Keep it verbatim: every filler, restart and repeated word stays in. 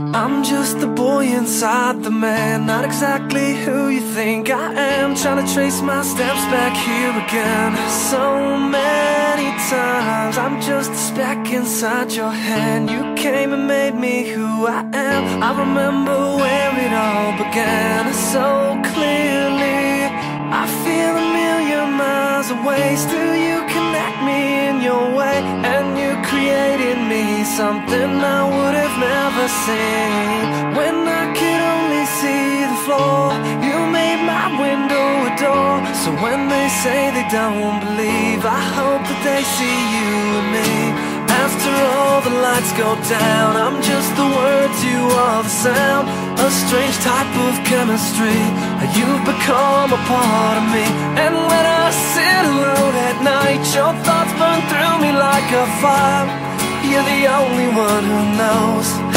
I'm just the boy inside the man, not exactly who you think I am. Trying to trace my steps back here again. So many times I'm just a speck inside your hand. You came and made me who I am. I remember where it all began so clearly. I feel a million miles away. Still you connect me in your way, and you created me something I would have never seen. When I could only see the floor, you made my window a door. So when they say they don't believe, I hope that they see you and me. After all the lights go down, I'm just the words, you are the sound. A strange type of chemistry, you've become a part of me. And when I sit alone at night, your thoughts burn through me like a fire. You're the only one who knows.